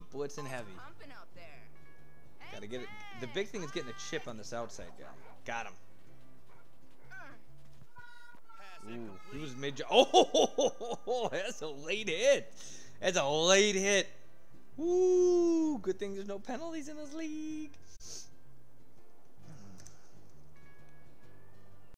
blitzing heavy. Pumping out there. Gotta get it. The big thing is getting a chip on this outside guy. Got him. Ooh, he was mid. Oh, that's a late hit. That's a late hit. Ooh, good thing there's no penalties in this league.